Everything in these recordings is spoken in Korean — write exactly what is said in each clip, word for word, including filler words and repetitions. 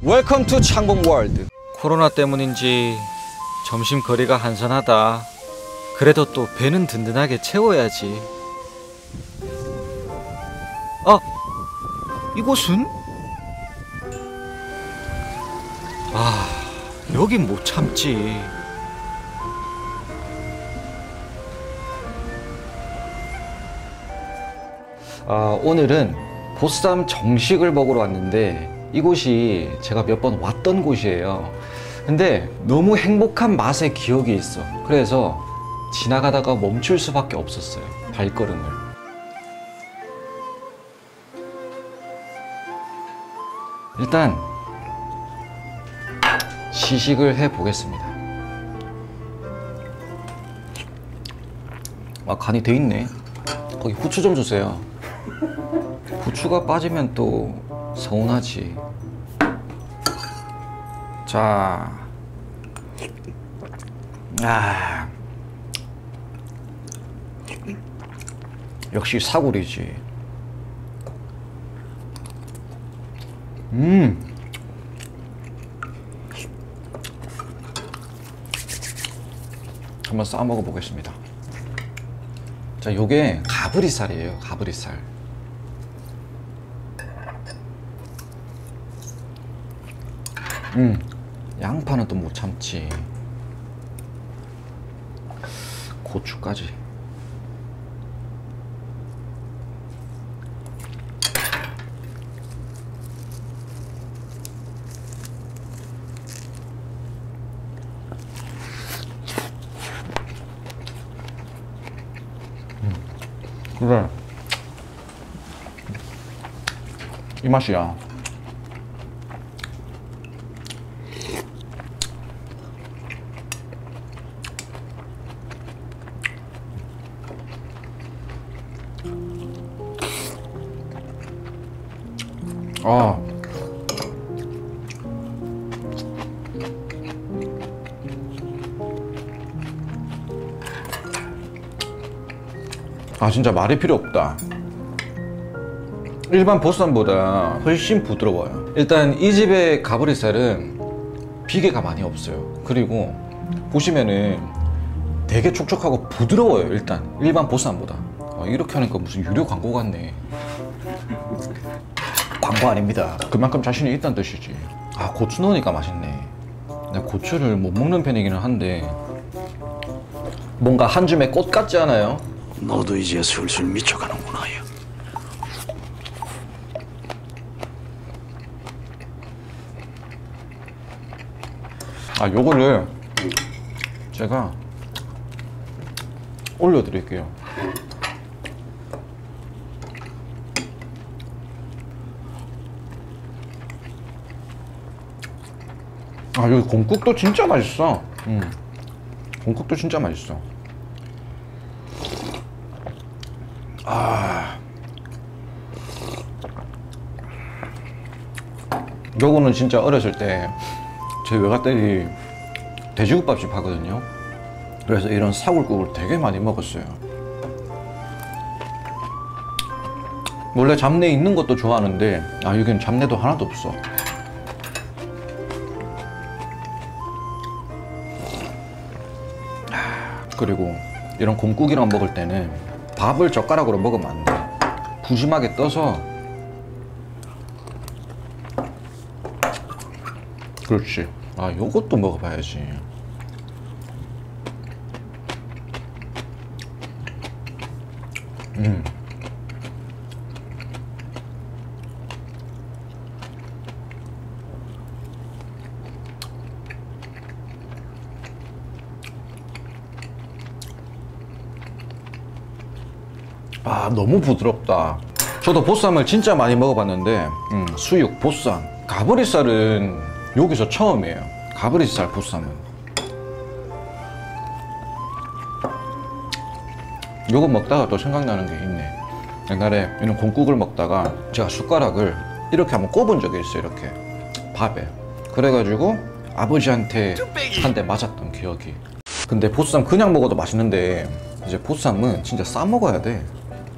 웰컴 투 창봉 월드. 코로나 때문인지 점심 거리가 한산하다. 그래도 또 배는 든든하게 채워야지. 아! 이곳은? 아, 여긴 못 참지. 아, 오늘은 보쌈 정식을 먹으러 왔는데 이곳이 제가 몇 번 왔던 곳이에요. 근데 너무 행복한 맛의 기억이 있어. 그래서 지나가다가 멈출 수밖에 없었어요, 발걸음을. 일단 시식을 해보겠습니다. 아, 간이 돼 있네. 거기 후추 좀 주세요. 후추가 빠지면 또 서운하지. 자, 아, 역시 사골이지. 음, 한번 싸 먹어보겠습니다. 자, 요게 가브리살이에요. 가브리살. 음, 양파는 또 못 참지. 고추까지. 음, 그래, 이 맛이야. 아, 아 진짜 말이 필요 없다. 일반 보쌈보다 훨씬 부드러워요. 일단 이 집의 가브리살은 비계가 많이 없어요. 그리고 보시면은 되게 촉촉하고 부드러워요. 일단 일반 보쌈보다. 아, 이렇게 하니까 무슨 유료 광고 같네. 광고 아닙니다. 그만큼 자신이 있다는 뜻이지. 아, 고추 넣으니까 맛있네. 내가 고추를 못 먹는 편이기는 한데 뭔가 한 줌의 꽃 같지 않아요? 너도 이제 슬슬 미쳐가는구나. 아, 요거를 제가 올려드릴게요. 아, 여기 곰국도 진짜 맛있어. 음, 곰국도 진짜 맛있어. 아, 요거는 진짜 어렸을 때 저희 외갓댁이 돼지국밥집 하거든요. 그래서 이런 사골국을 되게 많이 먹었어요. 원래 잡내 있는 것도 좋아하는데 아, 여기는 잡내도 하나도 없어. 그리고 이런 곰국이랑 먹을 때는 밥을 젓가락으로 먹으면 안 돼. 푸짐하게 떠서. 그렇지. 아, 요것도 먹어봐야지. 음. 아, 너무 부드럽다. 저도 보쌈을 진짜 많이 먹어봤는데 음, 수육, 보쌈, 가브리살은 여기서 처음이에요. 가브리살 보쌈은. 요거 먹다가 또 생각나는 게 있네. 옛날에 이런 곰국을 먹다가 제가 숟가락을 이렇게 한번 꼽은 적이 있어요. 이렇게 밥에. 그래가지고 아버지한테 한 대 맞았던 기억이. 근데 보쌈 그냥 먹어도 맛있는데 이제 보쌈은 진짜 싸 먹어야 돼.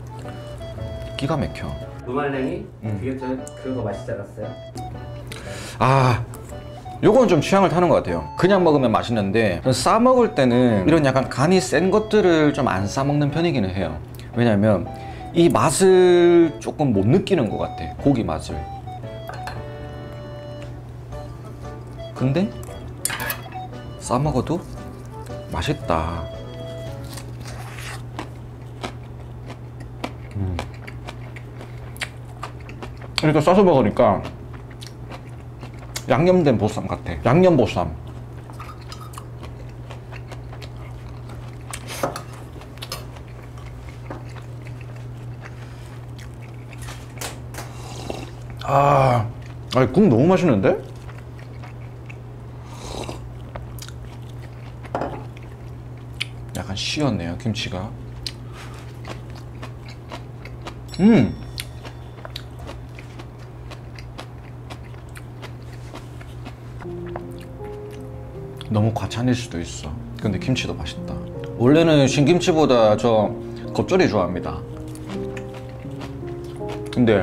기가 막혀. 무말랭이? 음. 그게 저 그거 맛있지 않았어요? 아, 요건 좀 취향을 타는 것 같아요. 그냥 먹으면 맛있는데 싸 먹을 때는 이런 약간 간이 센 것들을 좀 안 싸 먹는 편이기는 해요. 왜냐면 이 맛을 조금 못 느끼는 것 같아, 고기 맛을. 근데 싸 먹어도 맛있다. 음. 이렇게 싸서 먹으니까 양념된 보쌈 같아. 양념 보쌈. 아, 아니, 국 너무 맛있는데? 약간 쉬었네요, 김치가. 음. 너무 과찬일 수도 있어. 근데 김치도 맛있다. 원래는 신김치보다 저 겉절이 좋아합니다. 근데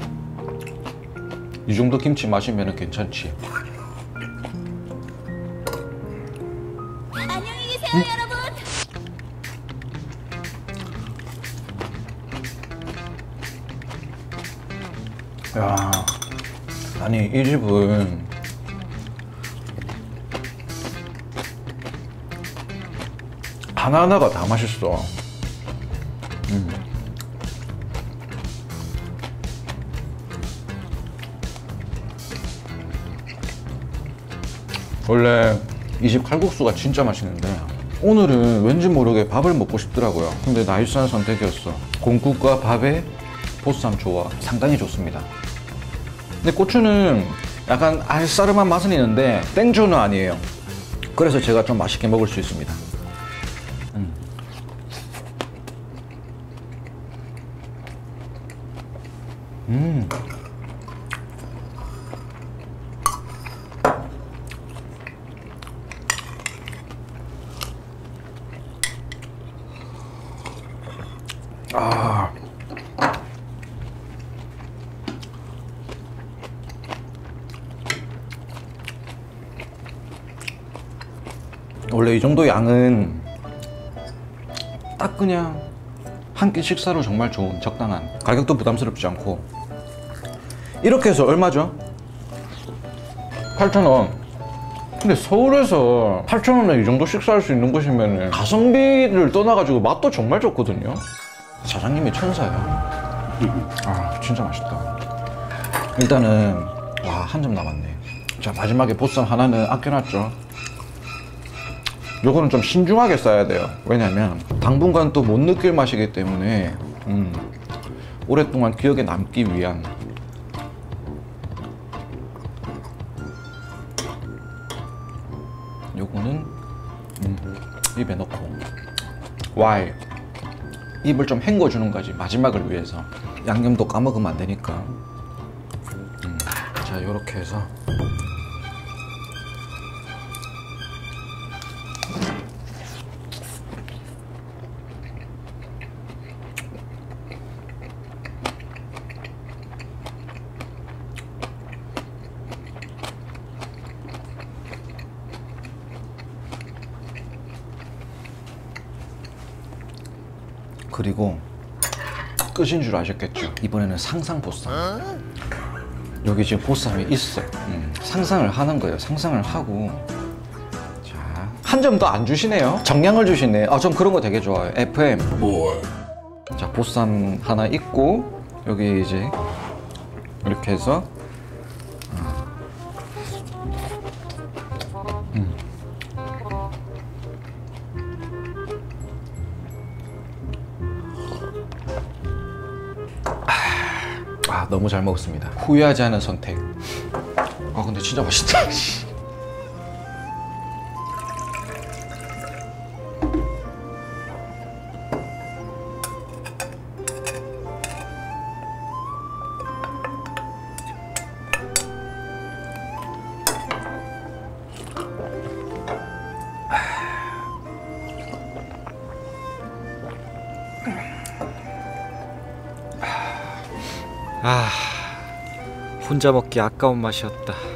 이 정도 김치 마시면 괜찮지. 안녕히 계세요, 음? 여러분. 야, 아니 이 집은 하나하나가 다 맛있어. 음. 원래 이 집 칼국수가 진짜 맛있는데 오늘은 왠지 모르게 밥을 먹고 싶더라고요. 근데 나이스한 선택이었어. 공국과 밥에 보쌈 조화 상당히 좋습니다. 근데 고추는 약간 알싸름한 맛은 있는데 땡초는 아니에요. 그래서 제가 좀 맛있게 먹을 수 있습니다. 음. 음. 아. 원래 이 정도 양은 딱 그냥 한 끼 식사로 정말 좋은 적당한, 가격도 부담스럽지 않고. 이렇게 해서 얼마죠? 팔천 원. 근데 서울에서 팔천 원에 이 정도 식사할 수 있는 곳이면 가성비를 떠나가지고 맛도 정말 좋거든요. 사장님이 천사야. 아, 진짜 맛있다. 일단은 와, 한 점 남았네. 자, 마지막에 보쌈 하나는 아껴놨죠. 요거는 좀 신중하게 싸야 돼요. 왜냐면 당분간 또 못 느낄 맛이기 때문에 음, 오랫동안 기억에 남기 위한. 요거는 음, 입에 넣고. 와이, 입을 좀 헹궈주는 거지, 마지막을 위해서. 양념도 까먹으면 안 되니까. 음, 자, 요렇게 해서 그리고 끝인 줄 아셨겠죠? 이번에는 상상 보쌈. 여기 지금 보쌈이 있어. 음, 상상을 하는 거예요. 상상을 하고. 자, 한 점 더 안 주시네요. 정량을 주시네. 아, 전 그런 거 되게 좋아요. 에프엠. 자, 보쌈 하나 있고 여기 이제 이렇게 해서 음. 아, 너무 잘 먹었습니다. 후회하지 않은 선택. 아, 근데 진짜 맛있다. 아, 혼자 먹기 아까운 맛이었다.